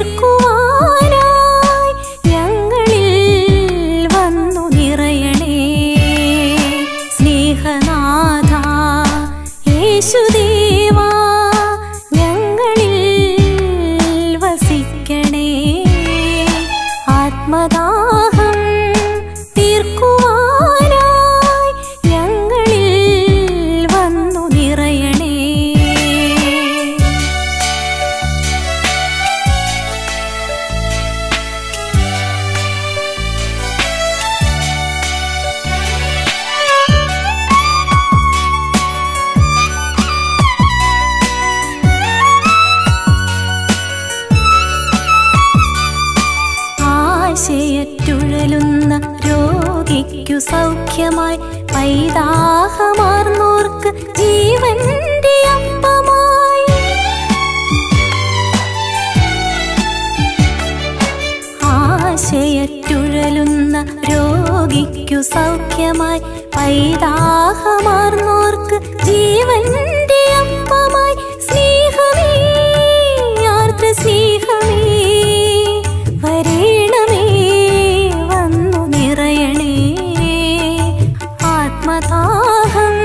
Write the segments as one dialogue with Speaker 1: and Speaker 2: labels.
Speaker 1: തീർക്കുവാനായി ഞങ്ങളിൽ വന്നു നിറയണേ. സ്നേഹനാഥ യേശുദേവാ ഞങ്ങളിൽ വസിക്കണേ. ആത്മദാഹം തീർക്കുവാനായി ഞങ്ങളിൽ വന്നു നിറയണേ. ആശയറ്റുഴലുന്ന രോഗിക്കു സൗഖ്യമായി പൈതാഹമാർന്നോർക്ക് ജീവന്റെ അപ്പമായി. ആശയറ്റുഴലുന്ന രോഗിക്കു സൗഖ്യമായി പൈതാഹമാർന്നോർക്ക് ജീവന്റെ അപ്പമായി. സ്നേഹമേ ആർദ്ര സ്നേഹമേ വരേണമേ വന്നു നിറയണേ. ആത്മദാഹം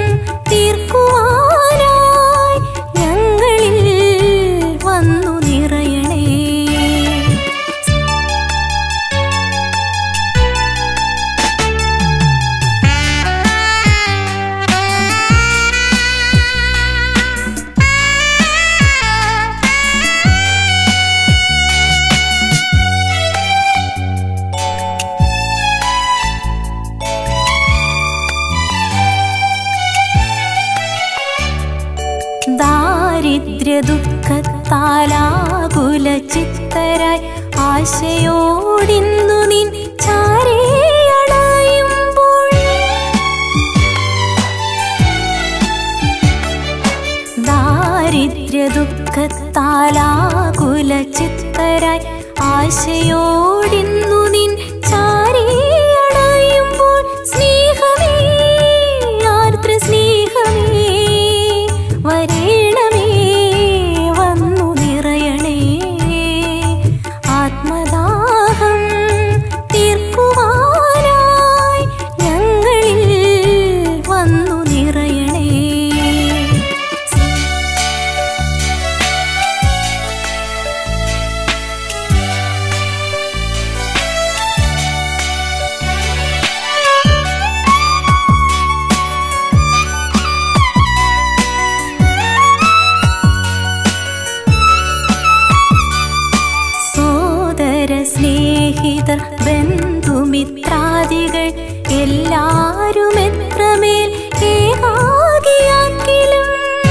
Speaker 1: തീർക്കുവാനായി ഞങ്ങളിൽ വന്നു നിറയണേ. ദാരിദ്ര്യദുഃഖത്താലാകുല ചിത്തരായി ആശയോടിന്നു നിൻ ചാരേയണയുമ്പോൾ ദാരിദ്ര്യദുഃഖത്താലാകുല ചിത്തരായി ആശയോടിന്നു നിൻ ചാരേയണയുമ്പോൾ. സ്നേഹമേ ആർദ്ര സ്നേഹമേ വരേണമേ വന്നു നിറയണേ. ആത്മദാഹം തീർക്കുവാനായി ഞങ്ങളിൽ വന്നു നിറയണേ. സ്നേഹിതർ ബന്ധുമിത്രാദികൾ എല്ലാരും എത്രമേൽ ഏകാകിയാക്കിലും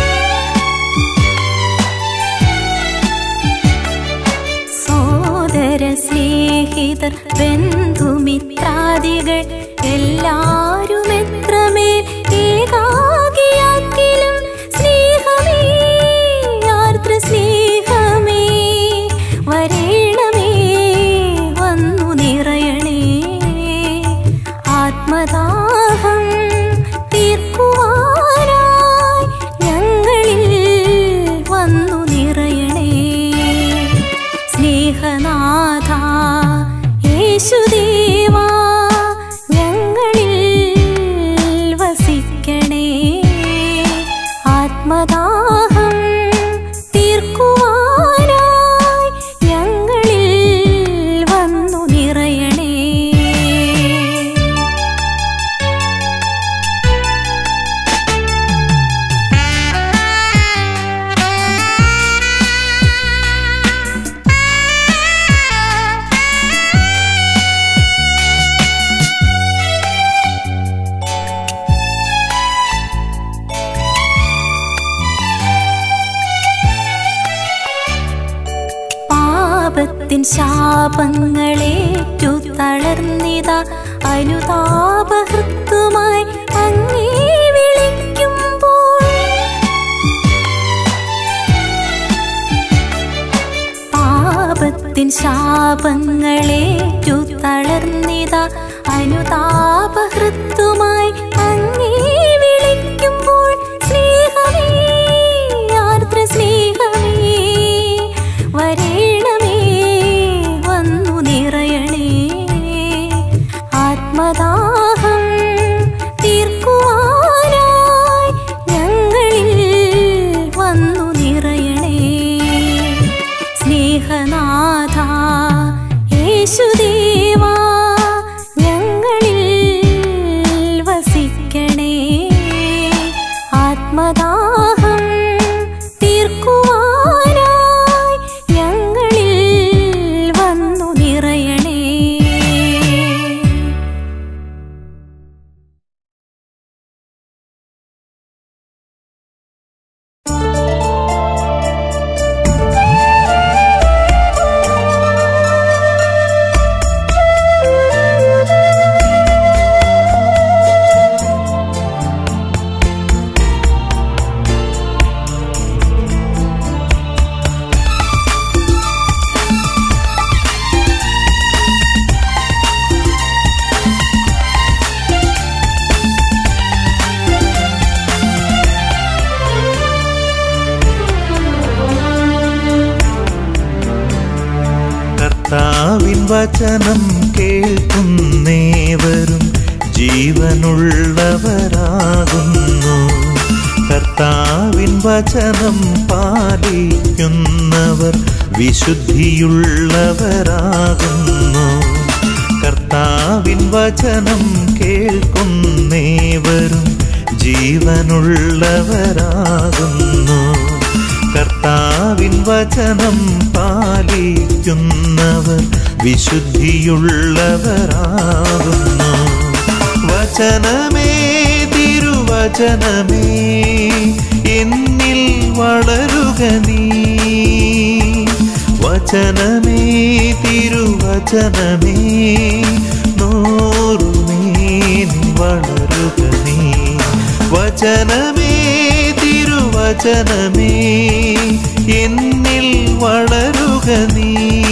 Speaker 1: സോദര സ്നേഹിതർ ബന്ധുമിത്രാദികൾ എല്ലാരും എത്രമേൽ ഏകാകിയാക്കിലും. സ്നേഹമേ ആർദ്ര സ്നേഹമേ വരേണമേ വന്നു നിറയണേ. ആത്മദാഹം തീർക്കുവാനായി ഞങ്ങളിൽ വന്നു നിറയണേ. സ്നേഹനാഥ യേശുദേവാ ഞങ്ങളിൽ വസിക്കണേ. ആത്മദാഹം തീർക്കുവാനായി ഞങ്ങളിൽ വന്നു നിറയണേ. പാപത്തിൻ ശാപങ്ങളേറ്റു തളർന്നിതാ അനുതാപഹൃത്തുമായി അങ്ങേ വിളിക്കുമ്പോൾ. പാപത്തിൻ ശാപങ്ങളേറ്റു തളർന്നിതാ അനുതാപഹൃത്തുമായി അങ്ങേ വിളിക്കുമ്പോൾ. സ്നേഹമേ ആർദ്ര സ്നേഹമേ വരേണമേ യേശുദേവാ ഞങ്ങളിൽ വസിക്കണേ. ആത്മദാഹം തീർക്കുവാനായി ഞങ്ങളിൽ വന്നു നിറയണേ.
Speaker 2: കർത്താവിൻ വചനം കേൾക്കുന്നേവരും ജീവനുള്ളവരാകുന്നു. കർത്താവിൻ വചനം പാലിക്കുന്നവർ വിശുദ്ധിയുള്ളവരാകുന്നു. കർത്താവിൻ വചനം കേൾക്കുന്നേവരും ജീവനുള്ളവരാകുന്നു. കർത്താവിൻ വചനം പാലിക്കുന്നവർ വിശുദ്ധിയുള്ളവരാകുന്നു. വചനമേ തിരുവചനമേ എന്നിൽ വളരുക നീ. വചനമേ തിരുവചനമേ നൂറുമേനി വളരുക നീ. വചനമേ തിരുവചനമേ എന്നിൽ വളരുക നീ.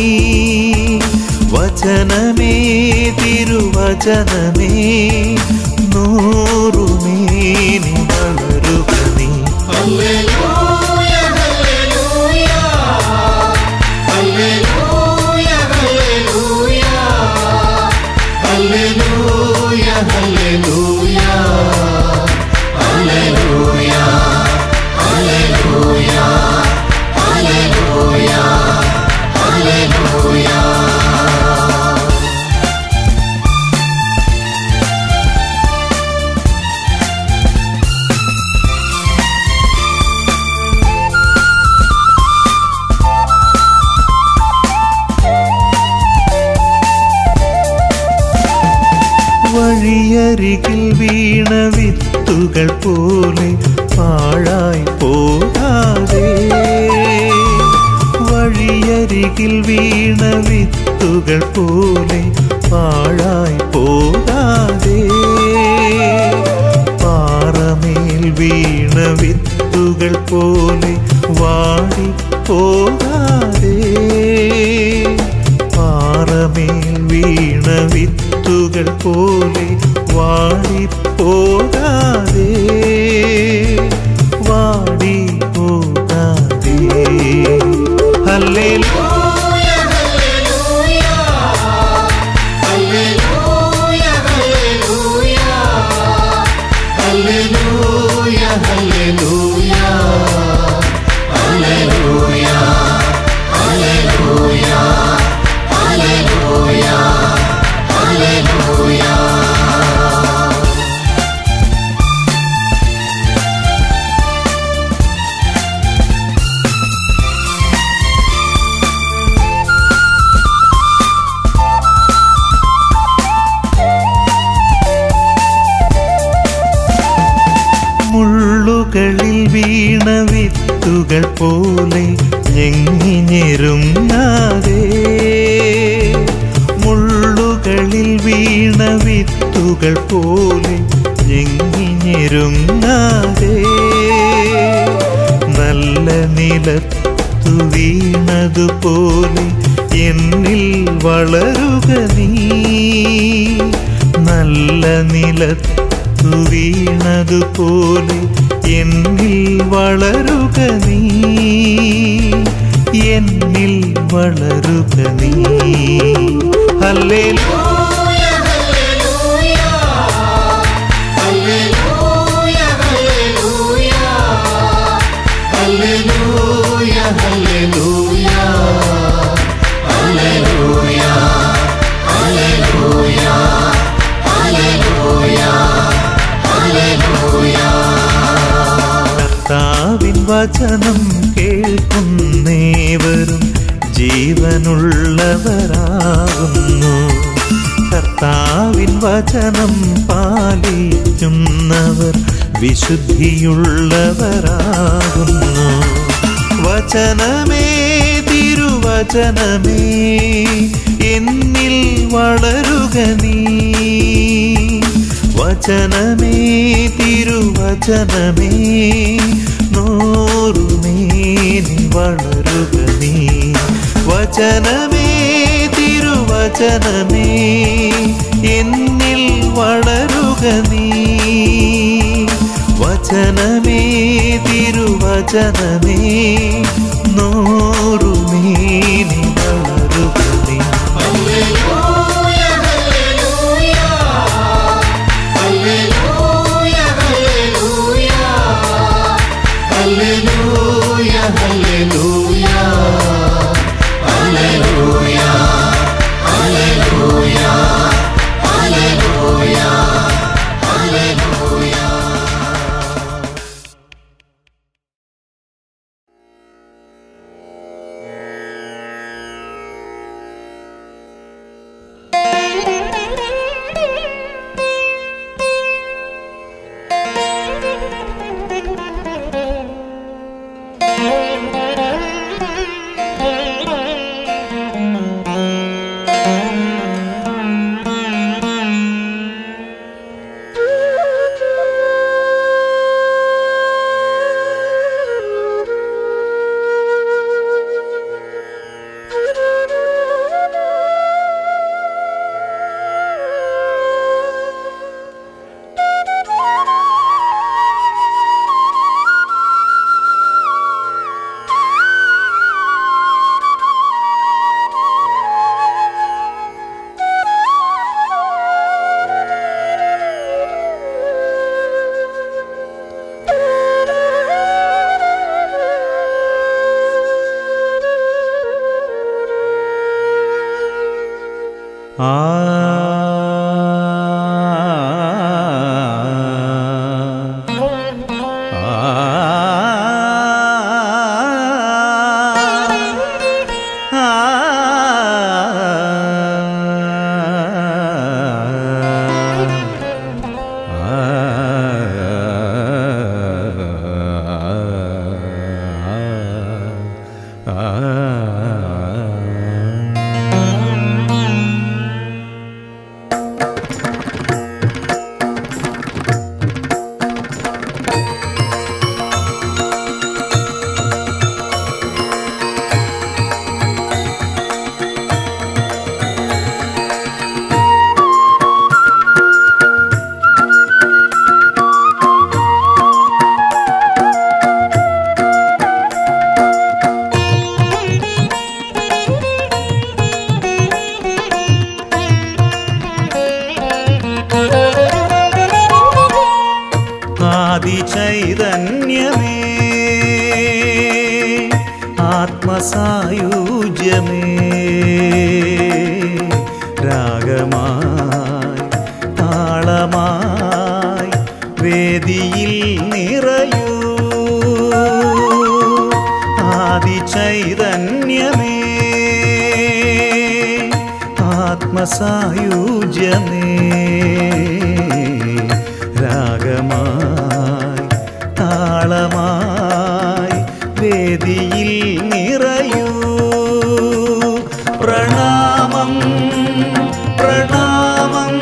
Speaker 2: വചനമേ തിരുവചനമേ നൂറുമേനി വളരുക നീ. ഹല്ലേലൂയ ഹല്ലേലൂയ ഹല്ലേലൂയ ഹല്ലേലൂയ ഹല്ലേലൂയ ഹല്ലേലൂയ ഹല്ലേലൂയ ഹല്ലേലൂയ ഹല്ലേലൂയ ഹല്ലേലൂയ. വഴിയരികിൽ വീണ വിത്തുകൾ പോലെ പാഴായി പോകാതെ. വഴിയരികിൽ വീണ വിത്തുകൾ പോലെ പാഴായി പോകാതെ. പാറമേൽ വീണ വിത്തുകൾ പോലെ വാടി പോകാതെ. പാറമേൽ വീണ വിത്തുകൾ പോലെ വാടിപ്പോകാതെ. വാടിപ്പോകാതെ. ഹല്ലേലൂയ ഹല്ലേലൂയ ഹല്ലേലൂയ ഹല്ലേലൂയ ഹല്ലേലൂയ ഹല്ലേലൂയ ഹല്ലേലൂയ ഹല്ലേലൂയ ഹല്ലേലൂയ. മുള്ളുകളിൽ വീണ വിത്തുകൾ പോലെ ഞെങ്ങിഞ്ഞെരുങ്ങാതെ. മുള്ളുകളിൽ വീണ വിത്തുകൾ പോലെ ഞെങ്ങിഞ്ഞെരുങ്ങാതെ. നല്ല നിലത്തു വീണതുപോലെ എന്നിൽ വളരുക നീ. നല്ല നിലത്തു വീണതുപോലെ എന്നിൽ വളരുക നീ. എന്നിൽ വളരുക നീ. ഹല്ലേലൂയ ഹല്ലേലൂയ ഹല്ലേലൂയ ഹല്ലേലൂയ ഹല്ലേലൂയ ഹല്ലേലൂയ ഹല്ലേലൂയ കർത്താവിൻ വചനം കേൾക്കുന്നേവരും ജീവനുള്ളവരാകുന്നു. കർത്താവിൻ വചനം പാലിക്കുന്നവർ വിശുദ്ധിയുള്ളവരാകുന്നു. വചനമേ തിരുവചനമേ എന്നിൽ വളരുക നീ. വചനമേ തിരുവചനമേ നൂറുമേനി വളരുക നീ. വചനമേ തിരുവചനമേ എന്നിൽ വളരുക നീ. വചനമേ തിരുവചനമേ നൂറുമേനി വളരുക നീ.
Speaker 3: ചൈതന്യമേ ആത്മസായുജ്യമേ രാഗമായി താളമായി വേദിയിൽ നിറയൂ. ആദിചൈതന്യമേ ആത്മസായുജ്യമേ രാഗമായി താളമായി വേദിയിൽ നിറയൂ. പ്രണാമം പ്രണാമം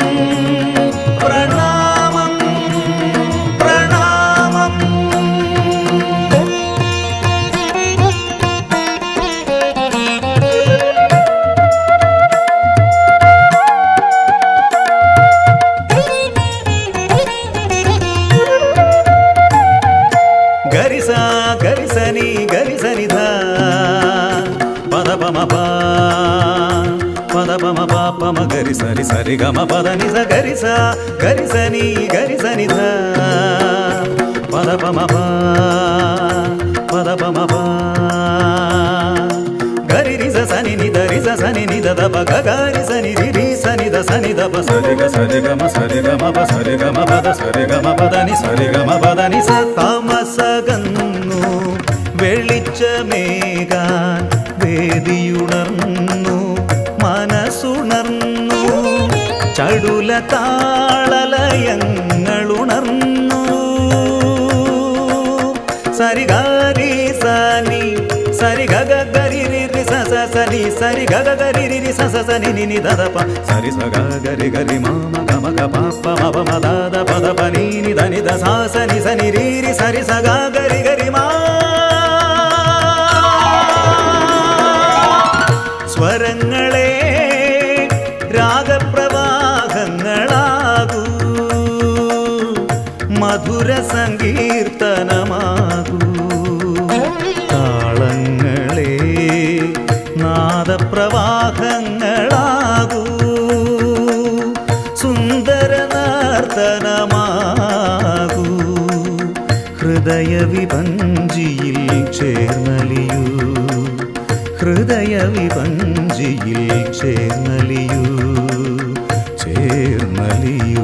Speaker 3: പ്രണാമം പ്രണാമം. గరిస గరిసని గరిసని ధ పద పమ ప పద పమ ప పమ గరి సరి సరి గమ పద నిజ గరిస గరిసని గరిసని ధ పద పమ ప పద పమ ప గరి రిజ సని నిద రిజ సని నిద ద ప గ గరి సని రి రి సని ద సని ద ప సరి గ మ പ സരി ഗമ പദ സരി ഗമ പദ നി സരി ഗമ പദ നി സ താമസകന്നു വെളിച്ചമേകാൻ വേദിയുണർന്നു മനസ്സുണർന്നു ചടുല താളലയങ്ങളുണർന്നു സരി ഗരി സനി സരി ഗഗ ഗരി രി സ സ സനി സരി ഗഗ ഗരി രി സ സ സനി നി നി ധ ധ പ സരി സ ഗ ഗരി ഗരി മ മ ഗ മ ഗ പ പ മ പ മ ധ ധ പ ധ പ നി നി ധ നി ധ സ സനി സനി രി രി സരി സ ഗ ഗരി ഗരി മ സ്വരങ്ങളെ രാഗപ്രവാഹങ്ങളാകൂ മധുര സങ്കീർത്തനമാകൂ താളങ്ങളെ നാദപ്രവാഹങ്ങളാകൂ സുന്ദര നർത്തനമാകൂ ഹൃദയ വിഭഞ്ജിയിൽ ചേർന്നലിയൂ ഹൃദയ വിഭഞ്ജിയിൽ ചേർന്നലിയൂ ചേർന്നലിയൂ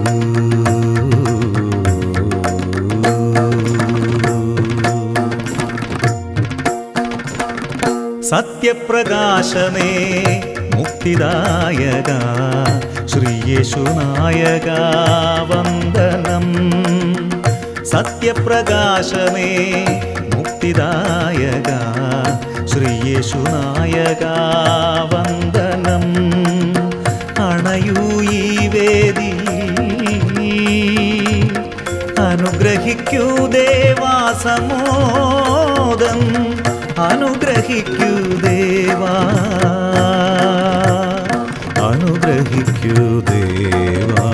Speaker 3: സത്യപ്രകാശമേ മുക്തിദായക ശ്രീയേശുനായക വന്ദനം സത്യപ്രകാശമേ മുക്തിദായക ശ്രീയേശുനായക വന്ദനം അണയൂ ഈ വേദി അനുഗ്രഹിക്കൂ ദേവാസമോദം അനുഗ്രഹിക്കൂ ദേവാ അനുഗ്രഹിക്കൂ ദേവാ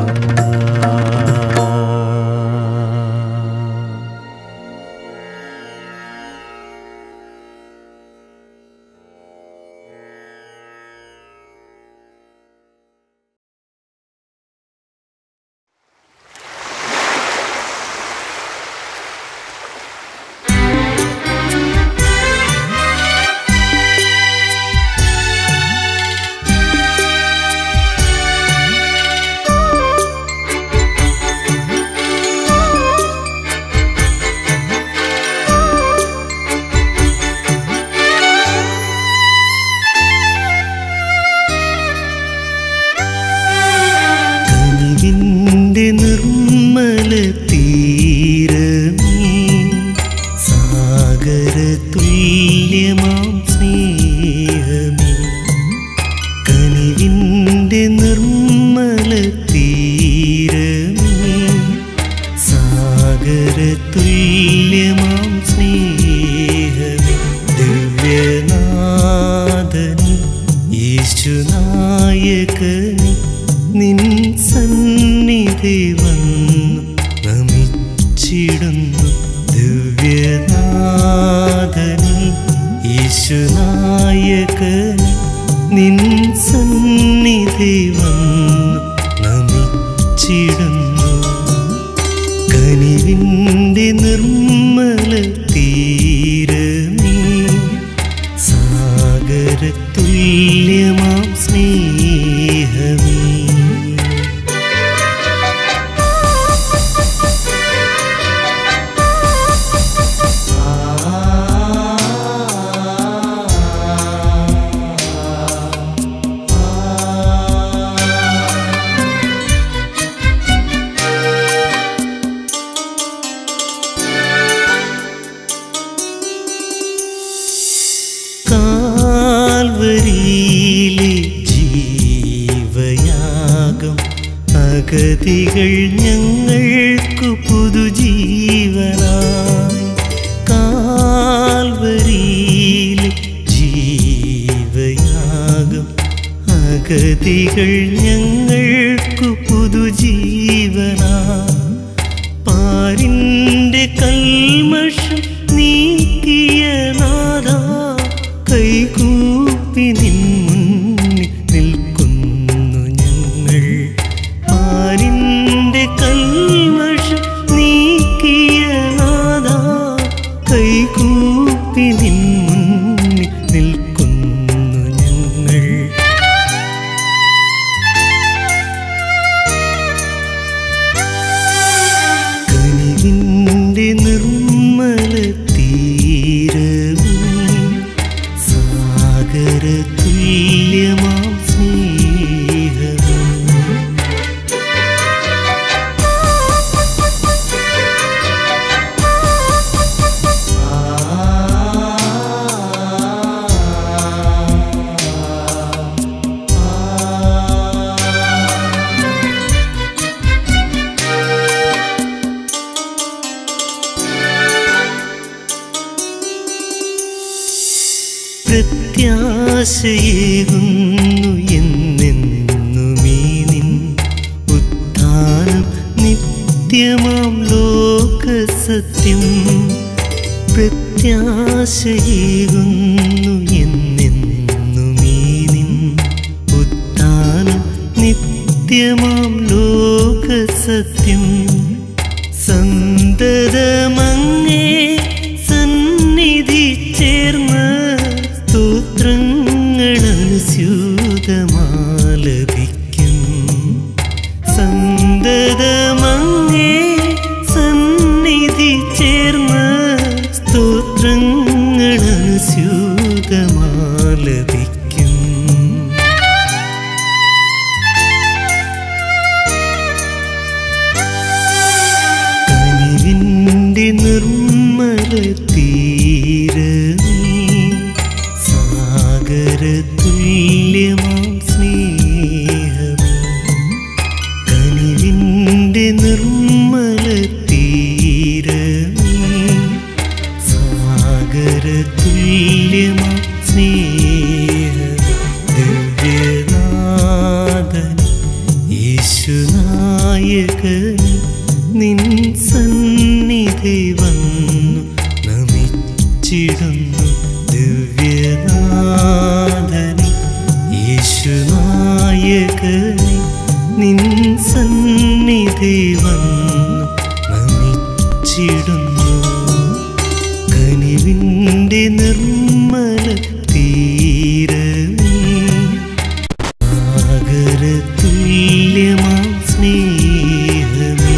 Speaker 2: അഗതികൾ ഞങ്ങൾക്കു പുതുജീവനായി കാൽവരിയിലെ ജീവയാഗം അഗതികൾ ഞങ്ങൾക്കു പുതുജീവനായി പാരിന്റെ കൽമഷം നീക്കിയ നാഥാ കൈകൂപ്പി നിൻ മുന്നിൽ നിൽക്കുന്നു ഞങ്ങൾ പാരിന്റെ കൽമഷം നീക്കിയ നാഥാ കൈകൂപ്പി നിൻ മുന്നിൽ നിൽക്കുന്നു ഞങ്ങൾ തുല്യമാം സ്നേഹമേ പ്രത്യാശയേകുന്നു എന്നെന്നുമീ നിൻ ഉത്ഥാനം നിത്യമാം ലോകസത്യം പ്രത്യാശയേകുന്നു എന്നെന്നുമീ നിൻ ഉത്ഥാനം നിത്യമാം ലോകസത്യം സന്തതമങ്ങേ സന്നിധി ചേർന്ന് സ്തോത്രങ്ങളനുസ്യൂതമാലപിക്കും സന്തതമങ്ങേ സന്നിധി ചേർന്ന് സ്തോത്രങ്ങളനുസ്യൂതമാലപിക്കും കനിവിൻ്റെ നിർമ്മല തീരമേ തുല്യമാം സ്നേഹമേ കനിവിൻ്റെ നിർമ്മല തീരമേ സാഗരതുല്യമാം സ്നേഹമേ ദിവ്യനാഥൻ യേശുനായകൻ നിൻ സന്നിധി വന്നു നമിച്ചിടുന്നു ദിവ്യനാഥനെ യേശുനായകനെ നിൻ സന്നിധി വന്നു നമിച്ചിടുന്നു കനിവിൻ്റെ നിർമ്മല തീരമേ സാഗരതുല്യമാം സ്നേഹമേ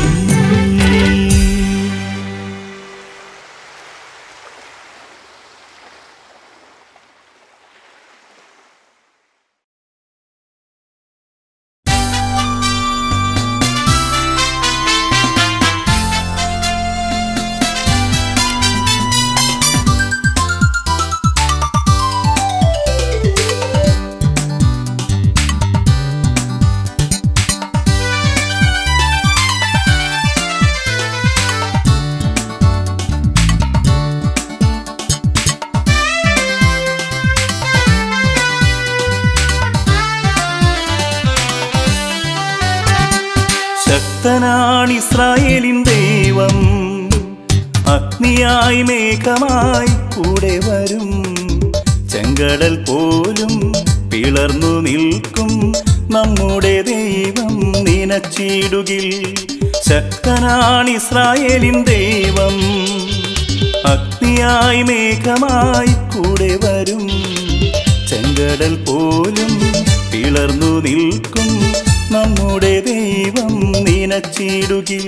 Speaker 3: ശക്തനാണ് ഇസ്രായേലിൻ ദൈവം അഗ്നിയായി മേഘമായി കൂടെ വരും ചെങ്കടൽ പോലും പിളർന്നു നിൽക്കും നമ്മുടെ ദൈവം നിനച്ചിടുകിൽ ശക്തനാണ് ഇസ്രായേലിൻ ദൈവം അഗ്നിയായി മേഘമായി കൂടെ വരും ചെങ്കടൽ പോലും പിളർന്നു നിൽക്കും നമ്മുടെ ദൈവം നിനച്ചിടുകിൽ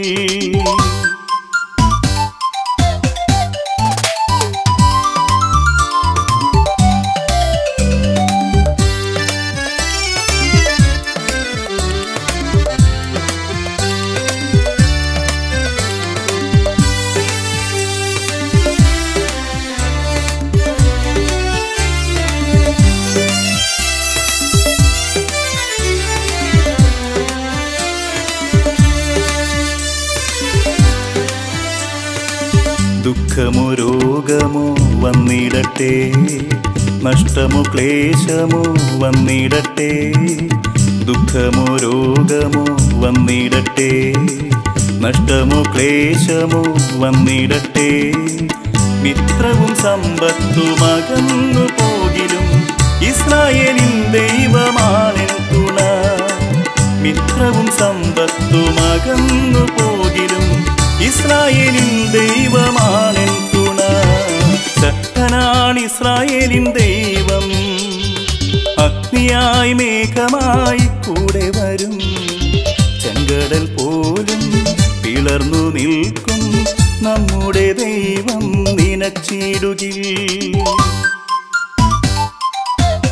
Speaker 3: ദുഃഖമോ രോഗമോ വന്നിടട്ടെ നഷ്ടമോ ക്ലേശമോ വന്നിടട്ടെ ദുഃഖമോ രോഗമോ വന്നിടട്ടെ നഷ്ടമോ ക്ലേശമോ വന്നിടട്ടെ മിത്രവും സമ്പത്തും അകന്നു പോകിലും ഇസ്രായേലിൻ ദൈവമാണെൻ തുണ മിത്രവും സമ്പത്തും അകന്നു പോകിലും ഇസ്രായേലിൻ ദൈവമാണെൻ തുണ ശക്തനാണ് ഇസ്രായേലിൻ ദൈവം അഗ്നിയായി മേഘമായി കൂടെ വരും ചെങ്കടൽ പോലും പിളർന്നു നിൽക്കും നമ്മുടെ ദൈവം നിനച്ചിടുകിൽ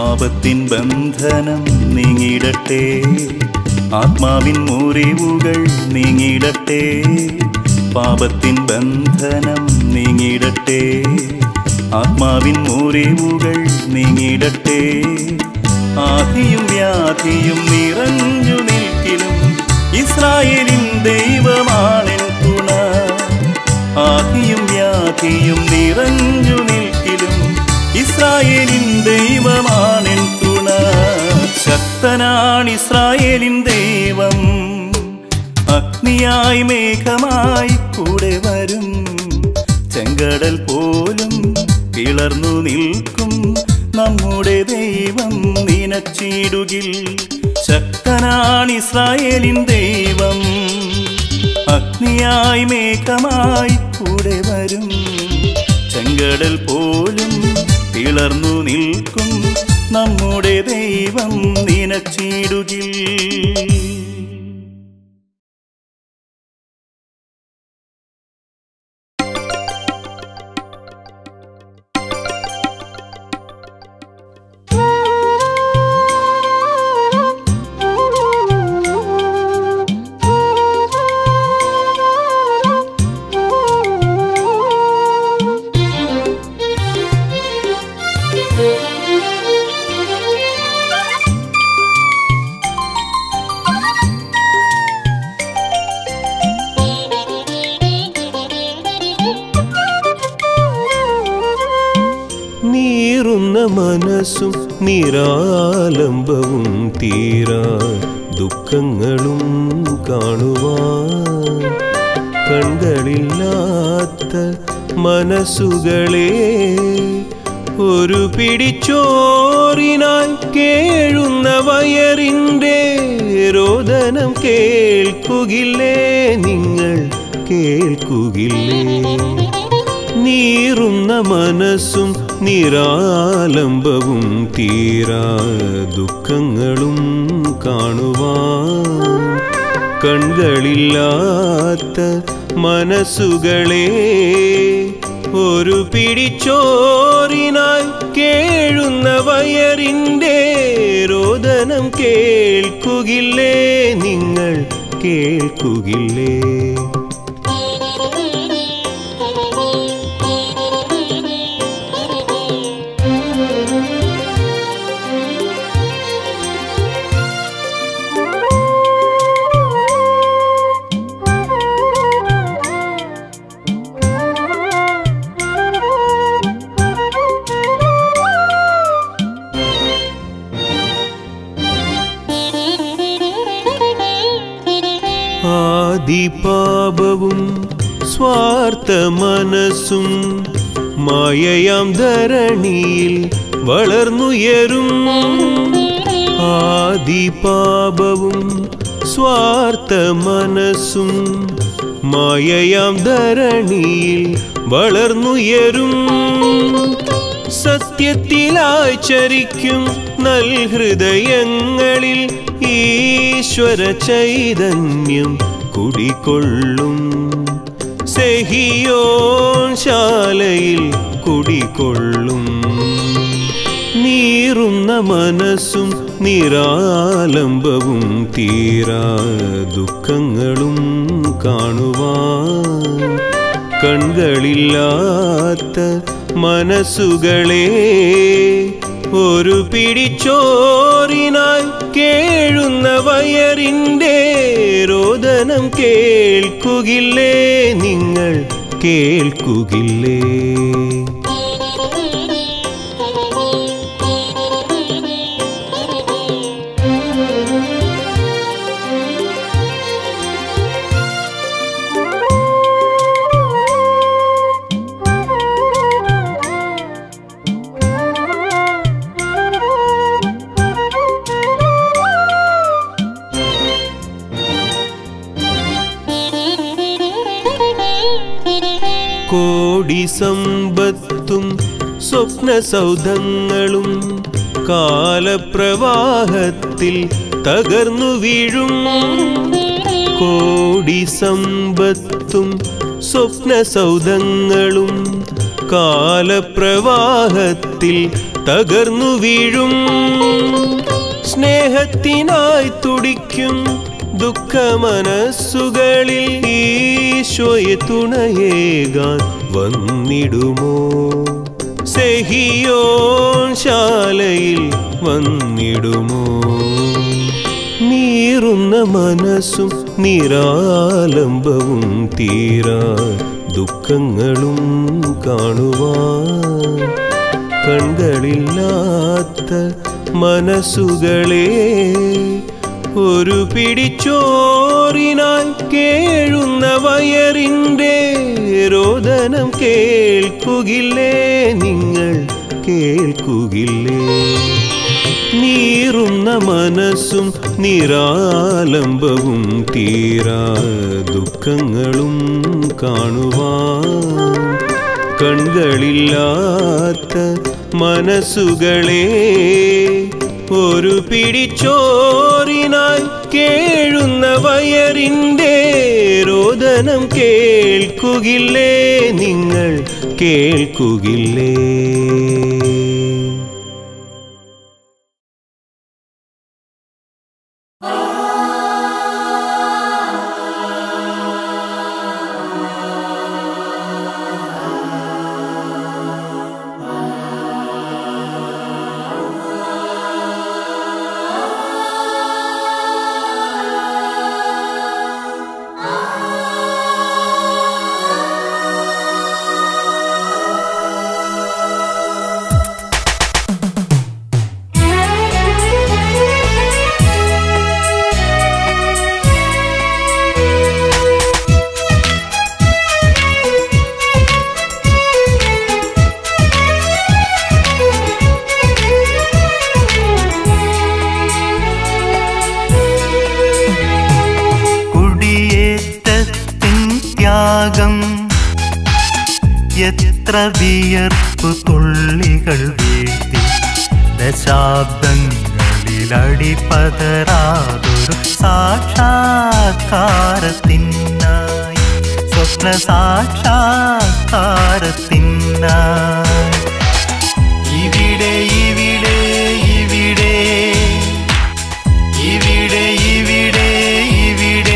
Speaker 3: പാപത്തിൻ ബന്ധനം നീങ്ങിടട്ടെ, ആത്മാവിൻ മുറിവുകൾ നീങ്ങിടട്ടെ. പാപത്തിൻ ബന്ധനം നീങ്ങിടട്ടെ, ആത്മാവിൻ മുറിവുകൾ നീങ്ങിടട്ടെ. ആധിയും വ്യാധിയും നിറഞ്ഞു നിൽക്കിലും ഇസ്രായേലിൻ ദൈവമാണെൻ തുണ. ആധിയും വ്യാധിയും നിറഞ്ഞു നിൽക്കിലും ഇസ്രായേലിൻ ദൈവമാണെൻ തുണ. ശക്തനാണ് ഇസ്രായേലിൻ ദൈവം, അഗ്നിയായി മേഘമായി കൂടെ വരും. ചെങ്കടൽ പോലും പിളർന്നു നിൽക്കും നമ്മുടെ ദൈവം നിനച്ചിടുകിൽ. ശക്തനാണ് ഇസ്രായേലിൻ ദൈവം, അഗ്നിയായി മേഘമായി കൂടെ വരും. ചെങ്കടൽ പോലും പിളർന്നു നിൽക്കും നമ്മുടെ ദൈവം നിനച്ചിടുകിൽ.
Speaker 2: മനസ്സും നിരാലംബവും തീരാ ദുഃഖങ്ങളും കാണുവാൻ കൺകളില്ലാത്ത മനസ്സുകളെ ഒരു പിടിച്ചോറിനായി കേഴുന്ന വയറിൻ്റെ രോദനം കേൾക്കുകില്ലേ നിങ്ങൾ, കേൾക്കുകില്ലേ? നീറുന്ന മനസ്സും നിരാലംബവും തീരാ ദുഃഖങ്ങളും കാണുവാൻ കൺകളില്ലാത്ത മനസ്സുകളെ ഒരു പിടിച്ചോറിനായി കേഴുന്ന വയറിൻ്റെ രോദനം കേൾക്കുകില്ലേ നിങ്ങൾ, കേൾക്കുകില്ലേ? ആദിപാപവും സ്വാർത്ഥ മനസ്സും മായയാം ധരണിയിൽ വളർന്നുയരും. ആദിപാപവും സ്വാർത്ഥ മനസ്സും മായയാം ധരണിയിൽ വളർന്നുയരും. സത്യത്തിലായി ചരിക്കും നൽഹൃദയങ്ങളിൽ ഈശ്വര ചൈതന്യം കുടികൊള്ളും. സെഹിയോൻ ശാലയിൽ കുടികൊള്ളും. നീറുന്ന മനസ്സും നിരാലംബവും തീരാ ദുഃഖങ്ങളും കാണുവാൻ കൺകളില്ലാത്ത മനസ്സുകളെ ഒരു പിടിച്ചോറിനായി കേഴുന്ന വയറിൻ്റെ രോദനം കേൾക്കുകില്ലേ നിങ്ങൾ, കേൾക്കുകില്ലേ? കോടി സമ്പത്തും സ്വപ്ന സൗധങ്ങളും കാലപ്രവാഹത്തിൽ തകർന്നു വീഴും. കോടി സമ്പത്തും സ്വപ്ന സൗധങ്ങളും കാലപ്രവാഹത്തിൽ തകർന്നു വീഴും. സ്നേഹത്തിനായി തുടിക്കും ദുഃഖമനസ്സുകളിൽ ഈശോയെ തുണയേകാൻ വന്നിടുമോ? സെഹിയോൻ ശാലയിൽ വന്നിടുമോ? നീറുന്ന മനസ്സും നിരാലംബവും തീരാ ദുഃഖങ്ങളും കാണുവാൻ കൺകളില്ലാത്ത മനസ്സുകളെ ഒരു പിടിച്ചോറിനായി കേഴുന്ന വയറിൻ്റെ രോദനം കേൾക്കുകില്ലേ? നിങ്ങൾ കേൾക്കുകില്ലേ? നീറുന്ന മനസ്സും നിരാലംബവും തീരാ ദുഃഖങ്ങളും കാണുവാൻ കൺകളില്ലാത്ത മനസ്സുകളെ ഒരു പിടിച്ചോറിനായി കേഴുന്ന വയറിൻ്റെ രോദനം കേൾക്കുകില്ലേ? നിങ്ങൾ കേൾക്കുകില്ലേ?
Speaker 4: എത്ര വിയർപ്പു തുള്ളികൾ വീഴ്ത്തി ദശാബ്ദങ്ങളിലടിപതരാതൊരു സാക്ഷാത്കാരത്തിനായി, സ്വപ്ന സാക്ഷാത്കാരത്തിനായി ഇവിടെ ഇവിടെ ഇവിടെ ഇവിടെ ഇവിടെ ഇവിടെ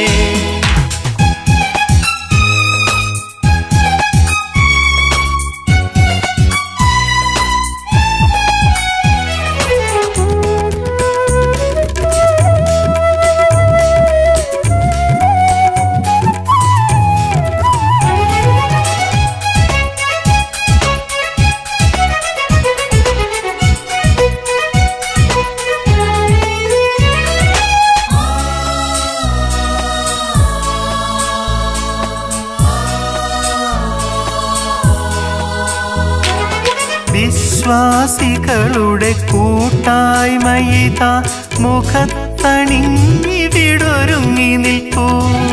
Speaker 4: വിശ്വാസികളുടെ കൂട്ടായ്മയിതാ മുഖത്തണിഞ്ഞി വിടൊരുങ്ങി നിൽപ്പൂ.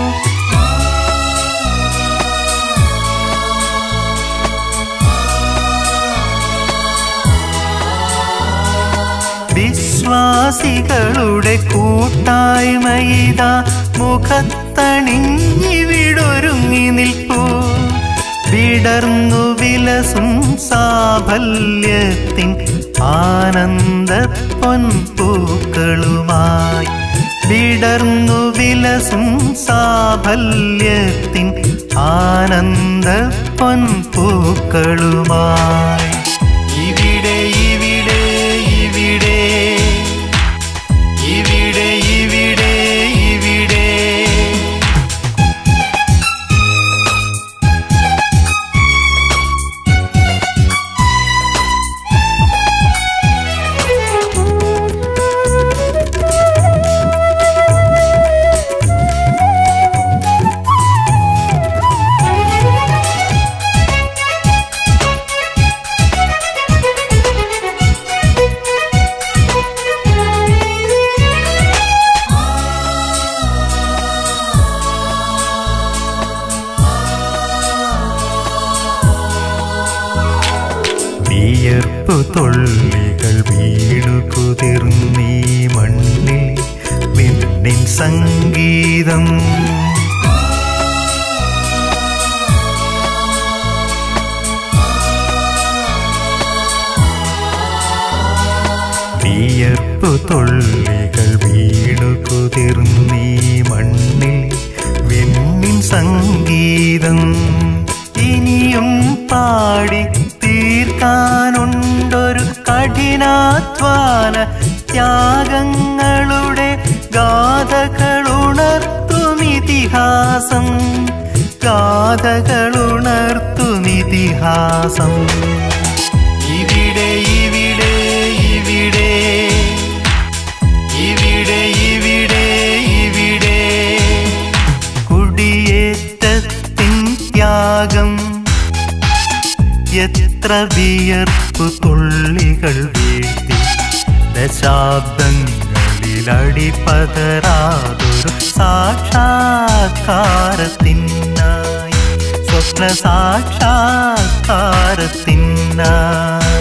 Speaker 4: വിശ്വാസികളുടെ കൂട്ടായ്മയിതാ മുഖത്തണിഞ്ഞി വിടൊരുങ്ങി നിൽപ്പൂ. വിടർന്നു വിലസും സാഫല്യത്തിൻ ആനന്ദ പൊൻപൂക്കളുമായി, വിടർന്നു വിലസും സാഫല്യത്തിൻ ആനന്ദ പൊൻപൂക്കളുമായി ഇവിടെ ഇവിടെ ഇവിടെ ഇവിടെ ഇവിടെ ഇവിടെ വിയർപ്പു തുള്ളികൾ വീണുകുതിർന്നീ മണ്ണിൽ വിണ്ണിൻ സംഗീതം. വിയർപ്പു തുള്ളികൾ വീണു കുതിർന്നീ മണ്ണിൽ വിണ്ണിൻ സംഗീതം ഇനിയും പാടി തീർക്കാനുണ്ടൊരു കഠിനാധ്വാന ത്യാഗങ്ങളുടെ ഗാഥകളുണർത്തുമിതിഹാസം ഗാഥകളുണർത്തുമിതിഹാസം ഇവിടെ ഇവിടെ ഇവിടെ ഇവിടെ ഇവിടെ ഇവിടെ കുടിയേറ്റത്തിൻ ത്യാഗം എത്ര വിയർപ്പു തുള്ളികൾ വീഴ്ത്തി ദശാബ്ദങ്ങളിലടിപതരാതൊരു സാക്ഷാത്കാരത്തിനായി സ്വപ്ന സാക്ഷാത്കാരത്തിനായി